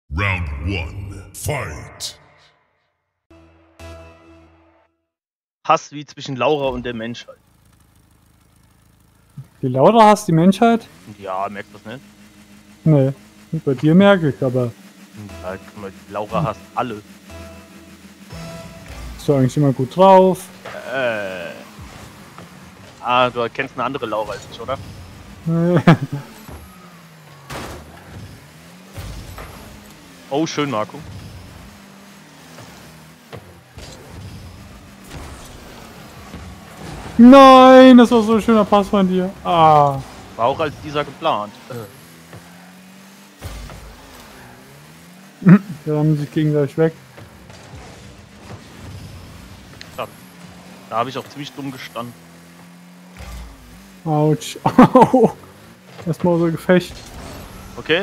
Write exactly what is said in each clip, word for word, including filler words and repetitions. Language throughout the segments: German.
Round one, fight! Hass wie zwischen Laura und der Menschheit. Die Laura hasst die Menschheit? Ja, merkst du das nicht? Nee, bei dir merke ich, aber Ja, guck mal, Laura hasst alle. ist doch eigentlich immer gut drauf. Äh. Ah, du kennst eine andere Laura als ich, oder? Nee. Oh, schön, Marco. Nein, das war so ein schöner Pass von dir. Ah. War auch als dieser geplant. Äh. Wir haben sich gegenseitig weg. Da, da habe ich auch ziemlich dumm gestanden. Autsch. Au. Erstmal so Gefecht. Okay?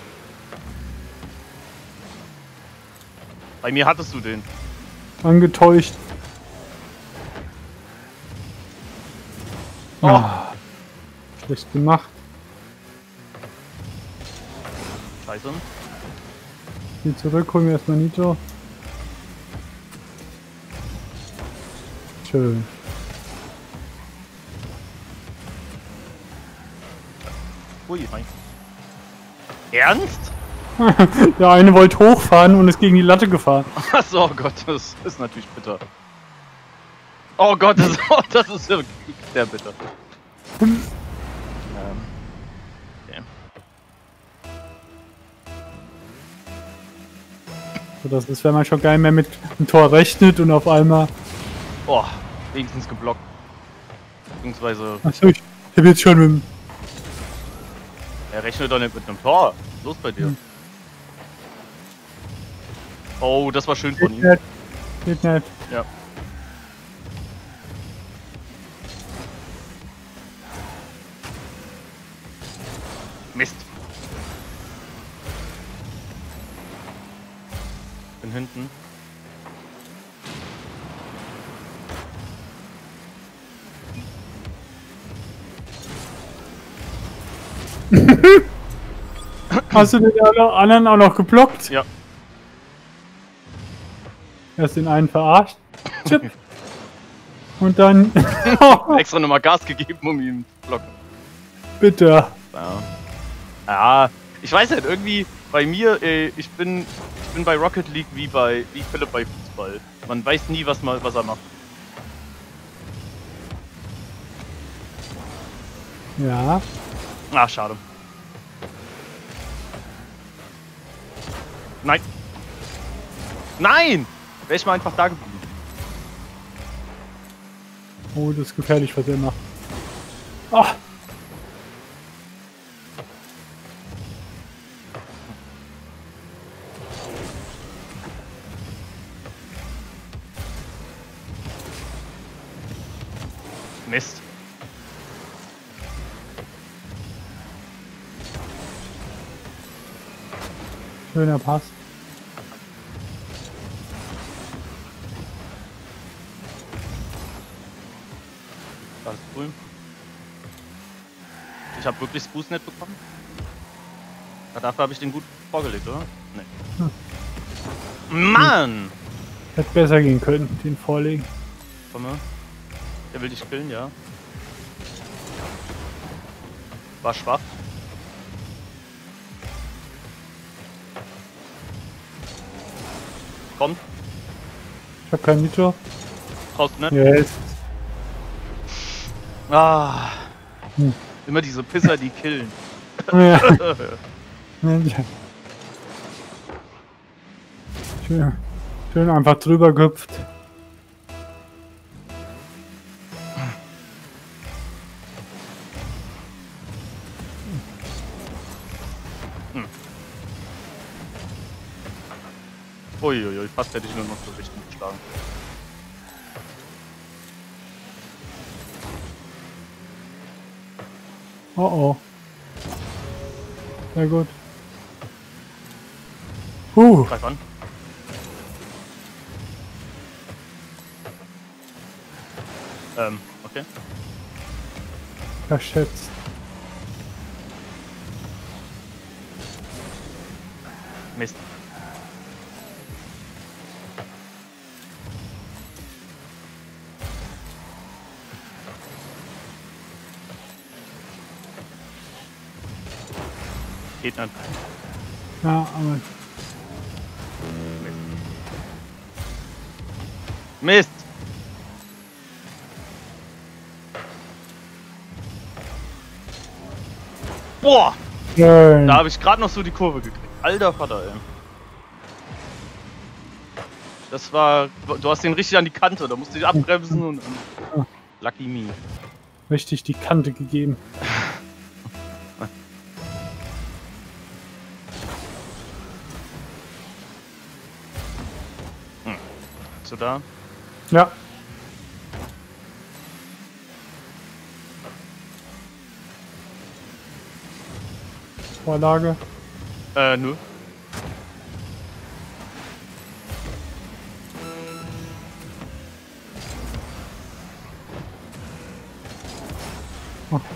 Bei mir hattest du den. Angetäuscht. Oh. Ah. Schlecht gemacht. Scheiße. Geh zurück, hol mir erstmal Nitro. Schön. Ui, nein. Ernst? Der eine wollte hochfahren und ist gegen die Latte gefahren. Achso, oh Gott, das ist natürlich bitter. Oh Gott, das, oh, das ist wirklich sehr bitter. ähm. Okay. So, das ist, wenn man schon gar nicht mehr mit dem Tor rechnet und auf einmal. Oh, wenigstens geblockt. Beziehungsweise, Achso, ich hab jetzt schon mit dem. er rechnet doch nicht mit einem Tor. Was ist los bei dir? Hm. Oh, das war schön von Geht ihm. nicht. Geht nicht. Ja. Mist. Bin hinten. Hast du den anderen auch noch geblockt? Ja. Erst den einen verarscht. Chip. Und dann. Extra nochmal Gas gegeben, um ihn zu blocken. Bitte. Ja. Ja, ich weiß nicht, irgendwie bei mir, äh, ich bin ich bin bei Rocket League wie bei wie Philipp bei Fußball. Man weiß nie, was mal was er macht. Ja. Ah, schade. Nein. Nein! Wäre ich mal einfach da geblieben. Oh, das ist gefährlich, was er macht. Ah. Mist. Schöner Pass. Das ist cool. Ich habe wirklich Boost nicht bekommen. Ja, dafür habe ich den gut vorgelegt, oder? Nee. Hm. Mann! Hätte besser gehen können, den vorlegen. Komm mal. Der will dich killen, ja. War schwach. Kommt. Ich hab kein Nitro. Brauchst ne? Yes. Ah. Hm. Immer diese Pisser, die killen. Ja. Schön, schön einfach drüber gehüpft. Uiuiui, fast hätte ich nur noch so richtig geschlagen. Oh oh. Sehr gut. Huh. Greif an. Ähm, okay. Verschätzt. Mist. Geht nicht. Ja, aber. Mist! Boah! Schön. Da habe ich gerade noch so die Kurve gekriegt. Alter Vater, ey. Das war... Du hast den richtig an die Kante, da musst du dich abbremsen und... und Lucky me. Richtig die Kante gegeben. Hm. Bist du da? Ja. Vorlage. Äh, nö. Oh.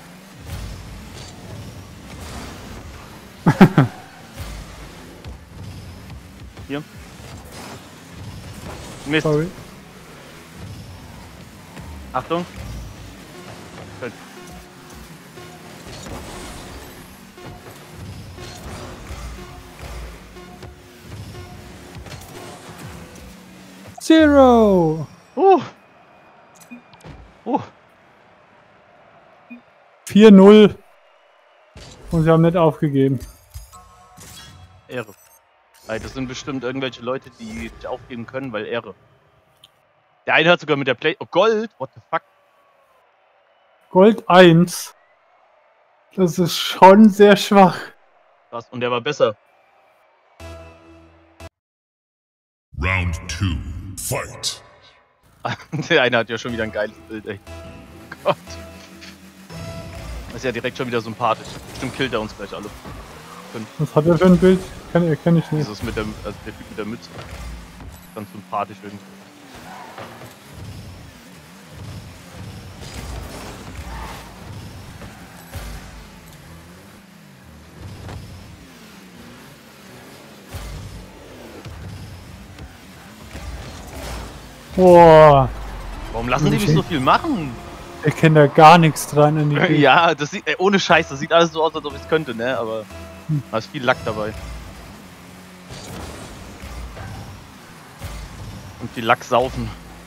Hier. Mist. Sorry. Achtung. Schön. Zero! Uh. Uh. vier null. Und sie haben nicht aufgegeben. Ehre. Ey, das sind bestimmt irgendwelche Leute, die nicht aufgeben können, weil Ehre. Der eine hat sogar mit der Play... Oh, Gold? What the fuck? Gold eins. Das ist schon sehr schwach. Was? Und der war besser. Round two. Fight. Der eine hat ja schon wieder ein geiles Bild, ey. Gott. Das ist ja direkt schon wieder sympathisch. Bestimmt killt er uns gleich alle. Fünf. Was hat er für ein Bild? Kann, erkenne ich nicht. Dieses mit der, also der Typ mit der Mütze. Ganz sympathisch irgendwie. Boah, Warum lassen die mich so viel machen? ich kenne da gar nichts dran an die Bilder. Ja, das sieht, ey, ohne Scheiß, das sieht alles so aus, als ob ich es könnte, ne? Aber Hm. da ist viel Lack dabei. Und viel Lack saufen.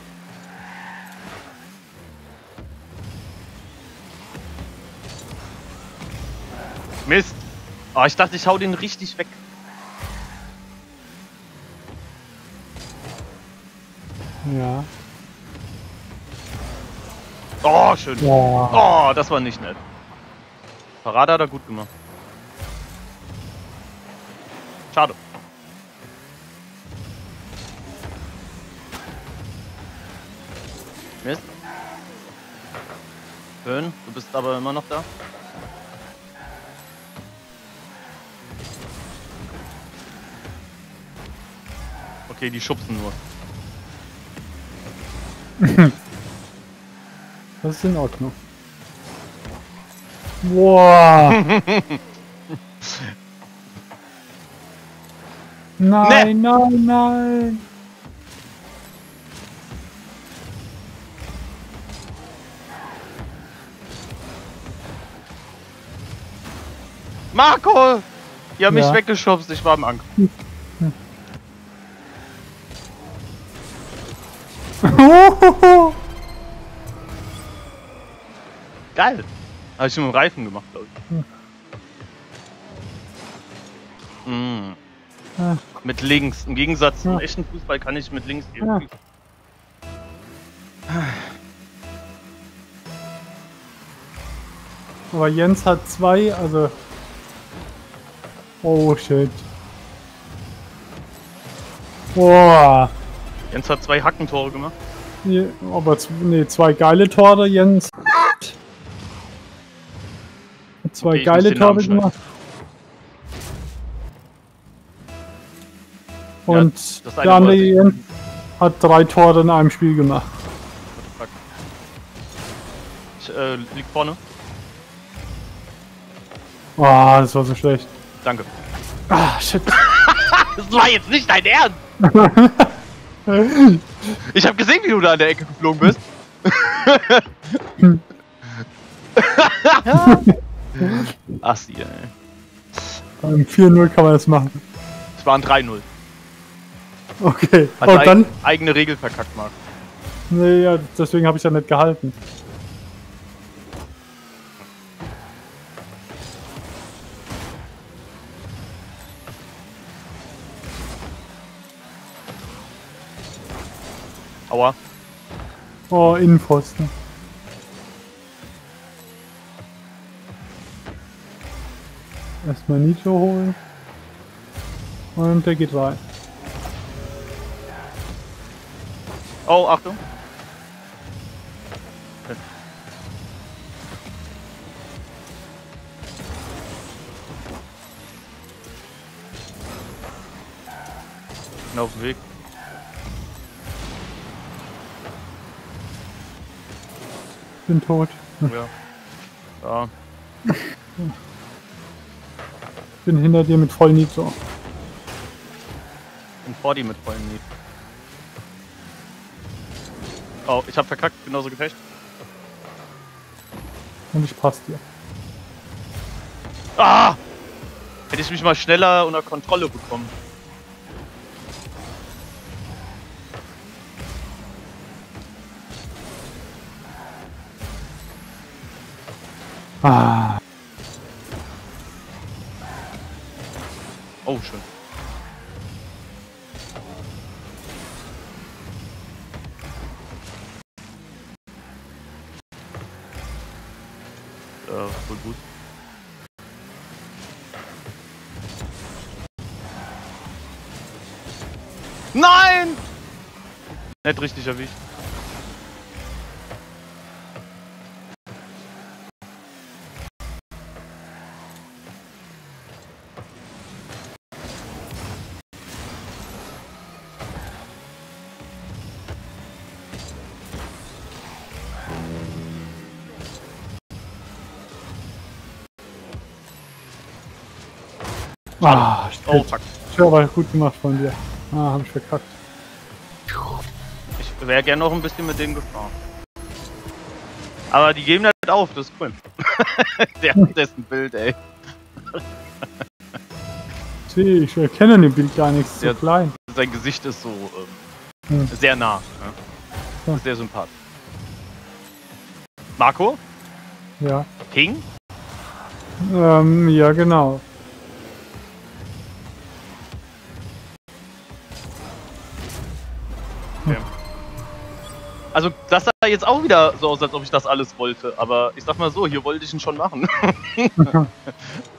Mist! Oh, ich dachte, ich hau den richtig weg. Ja. Oh, schön. Boah. Oh, das war nicht nett. Parade hat er gut gemacht. Schade. Mist. Schön, du bist aber immer noch da. Okay, die schubsen nur. Das ist in Ordnung. Boah. Nein, nein, nein. Marco! Die haben Ja. mich weggeschubst, ich war am Anker. Geil! Habe ich mit dem Reifen gemacht, glaube ich. Mm. Ah. Mit links. Im Gegensatz zum Ja. echten Fußball kann ich mit links Ja. irgendwie. Aber Jens hat zwei, also. Oh shit. Boah. Jens hat zwei Hackentore gemacht. Nee, aber z- nee, zwei geile Tore, Jens. Hat zwei Okay, ich muss geile den Namen Tore schneiden. gemacht. Und das der eine andere wollte ich. Jens hat drei Tore in einem Spiel gemacht. What the fuck? Ich äh, lieg vorne. Ah, das war so schlecht. Danke. Ah, shit. Das war jetzt nicht dein Ernst! Ich hab gesehen, wie du da an der Ecke geflogen bist. Assi, ey. Beim vier null kann man das machen. Es waren drei null. Okay. Hat Oh, eig dann. eigene Regel verkackt, Marc. Nee, ja, deswegen habe ich ja nicht gehalten. Aua. Oh, Innenpfosten. Erstmal Nitro holen. Und der geht rein. Oh, Achtung. Okay. Bin auf dem Weg. Bin tot. Ja. Ja. Bin hinter dir mit voll Nitro. Bin vor dir mit vollem Need. Oh, ich hab verkackt, genauso gefecht. Und ich passe dir. Ah! Hätte ich mich mal schneller unter Kontrolle bekommen. Ah. Oh, schön. Äh, voll gut. Nein! Nicht richtig erwischt. Ah, Oh, shit. fuck. Ja, aber gut gemacht von dir. Ah, hab ich verkackt. Ich wäre gern noch ein bisschen mit dem gefahren. Aber die geben nicht auf, das ist cool. Der hat dessen Bild, ey. Sieh, ich erkenne dem Bild gar nichts, so Ja. klein. Sein Gesicht ist so ähm, Hm. sehr nah. Ja. Ja. Sehr sympathisch. Marco? Ja. Ping? Ähm, ja, genau. Okay. Also das sah jetzt auch wieder so aus, als ob ich das alles wollte. Aber ich sag mal so, hier wollte ich ihn schon machen.